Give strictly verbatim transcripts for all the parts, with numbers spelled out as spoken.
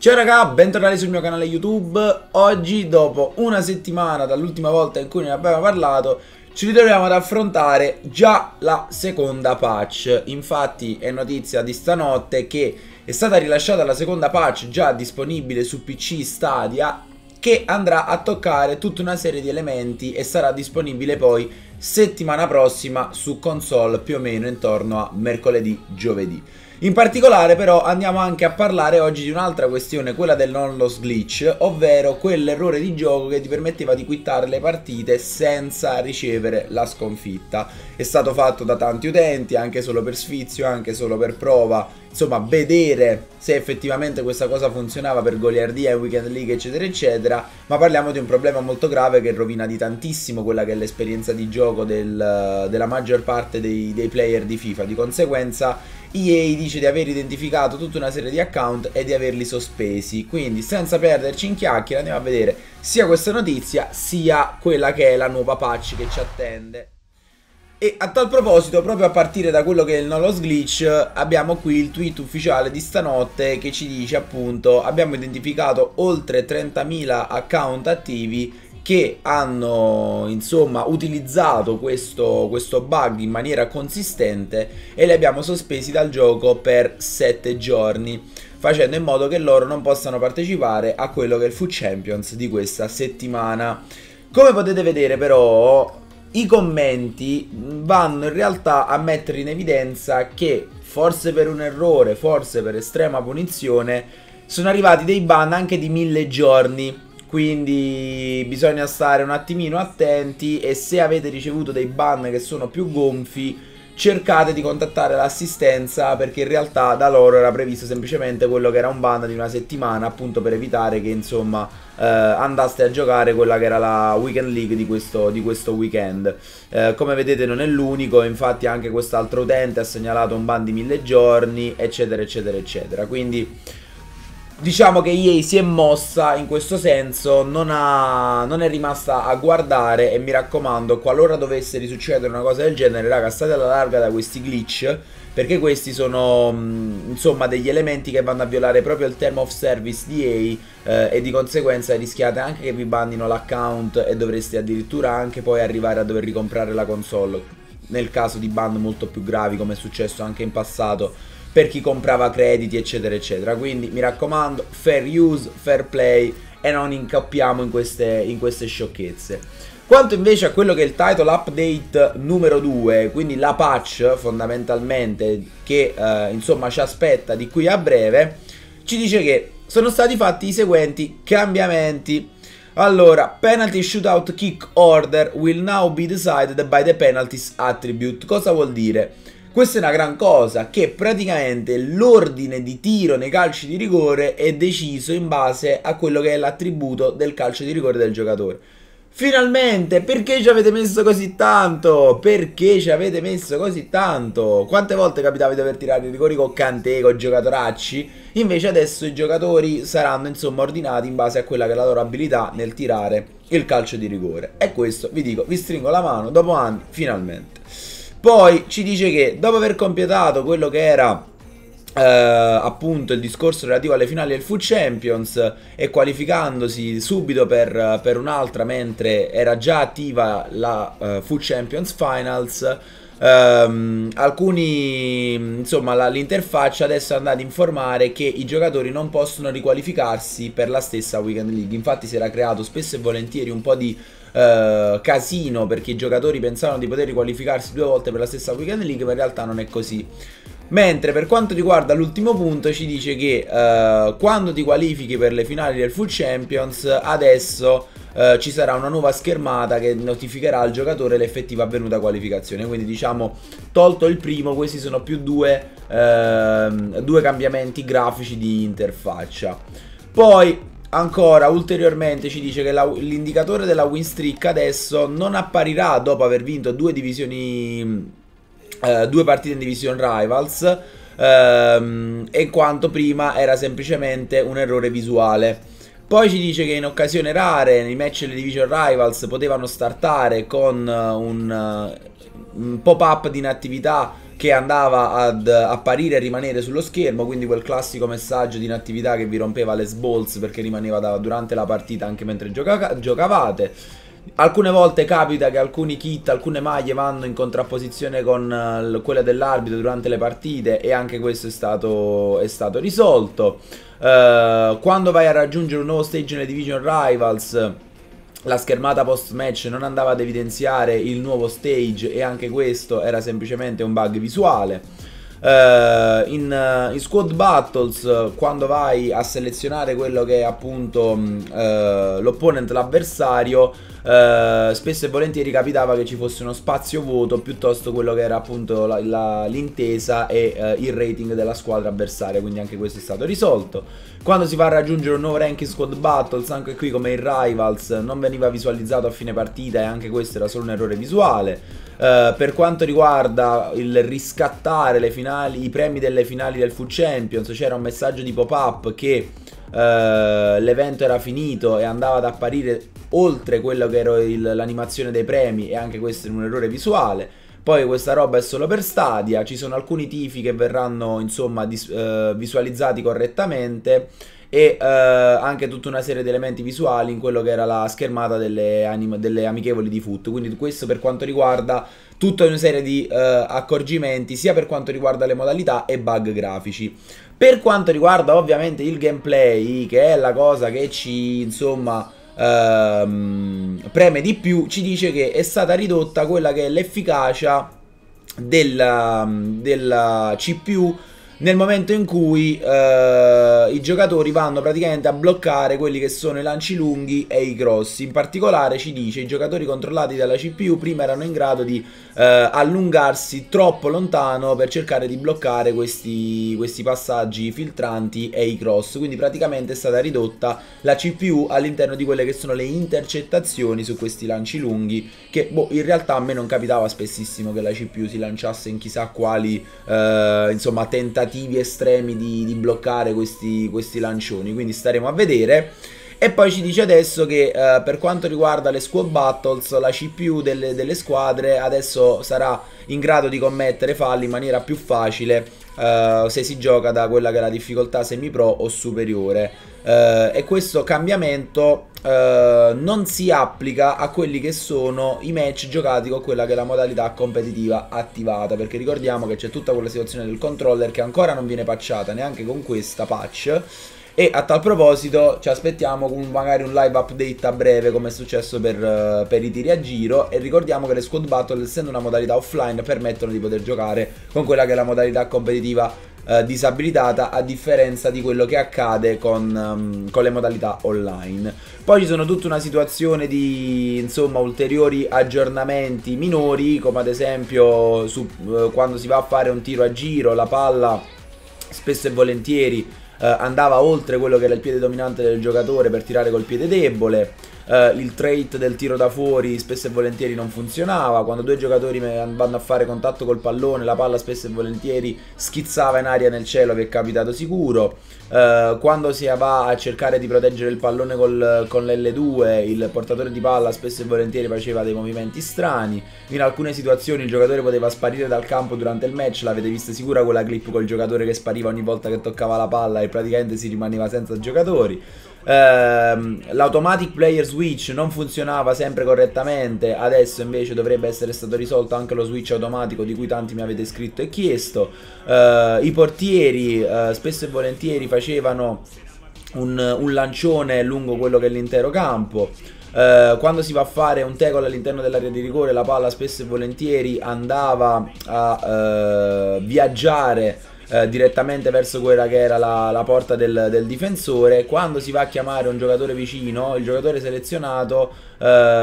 Ciao raga, bentornati sul mio canale YouTube. Oggi, dopo una settimana dall'ultima volta in cui ne abbiamo parlato, ci ritroviamo ad affrontare già la seconda patch. Infatti è notizia di stanotte che è stata rilasciata la seconda patch già disponibile su P C Stadia, che andrà a toccare tutta una serie di elementi e sarà disponibile poi settimana prossima su console, più o meno intorno a mercoledì, giovedì. In particolare però andiamo anche a parlare oggi di un'altra questione, quella del non loss glitch, ovvero quell'errore di gioco che ti permetteva di quittare le partite senza ricevere la sconfitta. È stato fatto da tanti utenti, anche solo per sfizio, anche solo per prova, insomma vedere se effettivamente questa cosa funzionava per goliardia e weekend league eccetera eccetera, ma parliamo di un problema molto grave che rovina di tantissimo quella che è l'esperienza di gioco del, della maggior parte dei, dei player di FIFA. Di conseguenza E A dice di aver identificato tutta una serie di account e di averli sospesi. Quindi senza perderci in chiacchiere andiamo a vedere sia questa notizia sia quella che è la nuova patch che ci attende. E a tal proposito, proprio a partire da quello che è il no loss glitch, abbiamo qui il tweet ufficiale di stanotte che ci dice appunto: abbiamo identificato oltre trentamila account attivi che hanno insomma utilizzato questo, questo bug in maniera consistente e li abbiamo sospesi dal gioco per sette giorni, facendo in modo che loro non possano partecipare a quello che è il FUT Champions di questa settimana. Come potete vedere però, i commenti vanno in realtà a mettere in evidenza che forse per un errore, forse per estrema punizione, sono arrivati dei ban anche di mille giorni. Quindi bisogna stare un attimino attenti e se avete ricevuto dei ban che sono più gonfi, cercate di contattare l'assistenza, perché in realtà da loro era previsto semplicemente quello che era un ban di una settimana, appunto per evitare che insomma eh, andaste a giocare quella che era la weekend league di questo, di questo weekend. Eh, come vedete non è l'unico, infatti anche quest'altro utente ha segnalato un ban di mille giorni eccetera eccetera eccetera. Quindi diciamo che E A si è mossa in questo senso, non, ha, non è rimasta a guardare, e mi raccomando, qualora dovesse risuccedere una cosa del genere, raga, state alla larga da questi glitch, perché questi sono mh, insomma degli elementi che vanno a violare proprio il term of service di E A, eh, e di conseguenza rischiate anche che vi bannino l'account e dovreste addirittura anche poi arrivare a dover ricomprare la console, nel caso di ban molto più gravi come è successo anche in passato per chi comprava crediti eccetera eccetera. Quindi mi raccomando, fair use, fair play e non incappiamo in queste, in queste sciocchezze. Quanto invece a quello che è il title update numero due, quindi la patch fondamentalmente che eh, insomma ci aspetta di qui a breve, ci dice che sono stati fatti i seguenti cambiamenti. Allora, penalty shootout kick order will now be decided by the penalties attribute. Cosa vuol dire? Questa è una gran cosa, che praticamente l'ordine di tiro nei calci di rigore è deciso in base a quello che è l'attributo del calcio di rigore del giocatore. Finalmente! Perché ci avete messo così tanto? Perché ci avete messo così tanto? Quante volte capitava di dover tirare i rigori con Kanté, con giocatoracci? Invece adesso i giocatori saranno insomma ordinati in base a quella che è la loro abilità nel tirare il calcio di rigore. E questo, vi dico, vi stringo la mano, dopo anni, finalmente. Poi ci dice che dopo aver completato quello che era eh, appunto il discorso relativo alle finali del FUT Champions e qualificandosi subito per, per un'altra mentre era già attiva la uh, FUT Champions Finals, Um, alcuni insomma l'interfaccia adesso è andata a informare che i giocatori non possono riqualificarsi per la stessa weekend league. Infatti si era creato spesso e volentieri un po' di uh, casino, perché i giocatori pensavano di poter riqualificarsi due volte per la stessa weekend league, ma in realtà non è così. Mentre per quanto riguarda l'ultimo punto ci dice che uh, quando ti qualifichi per le finali del FUT Champions adesso Uh, ci sarà una nuova schermata che notificherà al giocatore l'effettiva avvenuta qualificazione. Quindi diciamo, tolto il primo, questi sono più due, uh, due cambiamenti grafici di interfaccia. Poi ancora ulteriormente ci dice che l'indicatore della win streak adesso non apparirà dopo aver vinto due divisioni, uh, due partite in Division Rivals, uh, in quanto prima era semplicemente un errore visuale. Poi ci dice che in occasioni rare nei match delle Division Rivals potevano startare con un, un pop-up di inattività che andava ad apparire e rimanere sullo schermo, quindi quel classico messaggio di inattività che vi rompeva le sballs perché rimaneva da, durante la partita anche mentre gioca giocavate. Alcune volte capita che alcuni kit, alcune maglie vanno in contrapposizione con uh, quelle dell'arbitro durante le partite, e anche questo è stato, è stato risolto. Uh, quando vai a raggiungere un nuovo stage nelle Division Rivals, la schermata post match non andava ad evidenziare il nuovo stage, e anche questo era semplicemente un bug visuale. Uh, in, uh, in Squad Battles, uh, quando vai a selezionare quello che è appunto uh, l'opponent, l'avversario, uh, spesso e volentieri capitava che ci fosse uno spazio vuoto piuttosto quello che era appunto l'intesa e uh, il rating della squadra avversaria, quindi anche questo è stato risolto. Quando si va a raggiungere un nuovo rank in Squad Battles, anche qui come in Rivals, non veniva visualizzato a fine partita, e anche questo era solo un errore visuale. Uh, per quanto riguarda il riscattare le finali, i premi delle finali del Food Champions, c'era un messaggio di pop-up che uh, l'evento era finito e andava ad apparire oltre quello che era l'animazione dei premi, e anche questo è un errore visuale. Poi questa roba è solo per Stadia, ci sono alcuni tifi che verranno insomma uh, visualizzati correttamente, e uh, anche tutta una serie di elementi visuali in quello che era la schermata delle, delle amichevoli di foot. Quindi questo per quanto riguarda tutta una serie di uh, accorgimenti, sia per quanto riguarda le modalità e bug grafici. Per quanto riguarda ovviamente il gameplay, che è la cosa che ci insomma uh, preme di più, ci dice che è stata ridotta quella che è l'efficacia della, della C P U nel momento in cui uh, i giocatori vanno praticamente a bloccare quelli che sono i lanci lunghi e i cross. In particolare ci dice: i giocatori controllati dalla C P U prima erano in grado di uh, allungarsi troppo lontano per cercare di bloccare questi, questi passaggi filtranti e i cross. Quindi praticamente è stata ridotta la C P U all'interno di quelle che sono le intercettazioni su questi lanci lunghi, che boh, in realtà a me non capitava spessissimo che la C P U si lanciasse in chissà quali uh, insomma tentativi estremi di, di bloccare questi, questi lancioni, quindi staremo a vedere. E poi ci dice adesso che uh, per quanto riguarda le squad battles, la C P U delle, delle squadre adesso sarà in grado di commettere falli in maniera più facile uh, se si gioca da quella che è la difficoltà semi pro o superiore. Uh, e questo cambiamento uh, non si applica a quelli che sono i match giocati con quella che è la modalità competitiva attivata, perché ricordiamo che c'è tutta quella situazione del controller che ancora non viene patchata neanche con questa patch. E a tal proposito ci aspettiamo un, magari un live update a breve, come è successo per, uh, per i tiri a giro. E ricordiamo che le squad battle, essendo una modalità offline, permettono di poter giocare con quella che è la modalità competitiva uh, disabilitata, a differenza di quello che accade con, um, con le modalità online. Poi ci sono tutta una situazione di insomma ulteriori aggiornamenti minori, come ad esempio su, uh, quando si va a fare un tiro a giro, la palla spesso e volentieri Uh, andava oltre quello che era il piede dominante del giocatore per tirare col piede debole. Uh, il trait del tiro da fuori spesso e volentieri non funzionava. Quando due giocatori vanno a fare contatto col pallone, la palla spesso e volentieri schizzava in aria nel cielo, vi è capitato sicuro. Uh, quando si va a cercare di proteggere il pallone col, con l'L due, il portatore di palla spesso e volentieri faceva dei movimenti strani. In alcune situazioni il giocatore poteva sparire dal campo durante il match. L'avete vista sicura quella clip col giocatore che spariva ogni volta che toccava la palla e praticamente si rimaneva senza giocatori. Uh, l'automatic player switch non funzionava sempre correttamente, adesso invece dovrebbe essere stato risolto anche lo switch automatico di cui tanti mi avete scritto e chiesto. Uh, I portieri uh, spesso e volentieri facevano un, un lancione lungo quello che è l'intero campo. Uh, quando si va a fare un tackle all'interno dell'area di rigore, la palla spesso e volentieri andava a uh, viaggiare Uh, direttamente verso quella che era la, la porta del, del difensore. Quando si va a chiamare un giocatore vicino, il giocatore selezionato uh,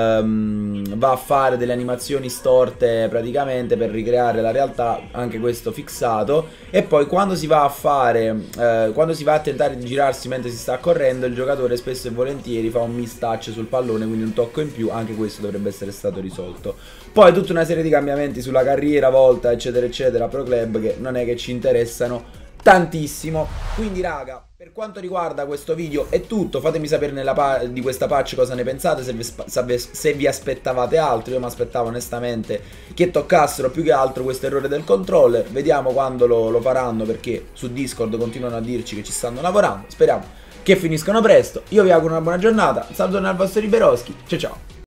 va a fare delle animazioni storte praticamente per ricreare la realtà, anche questo fissato. E poi quando si va a fare uh, quando si va a tentare di girarsi mentre si sta correndo, il giocatore spesso e volentieri fa un miss touch sul pallone, quindi un tocco in più, anche questo dovrebbe essere stato risolto. Poi tutta una serie di cambiamenti sulla carriera volta eccetera eccetera pro club, che non è che ci interessano tantissimo. Quindi raga, per Per quanto riguarda questo video è tutto, fatemi sapere nella di questa patch cosa ne pensate, se vi, se vi aspettavate altro. Io mi aspettavo onestamente che toccassero più che altro questo errore del controller, vediamo quando lo, lo faranno, perché su Discord continuano a dirci che ci stanno lavorando, speriamo che finiscano presto. Io vi auguro una buona giornata, saluto dal vostro Liberoschi, ciao ciao.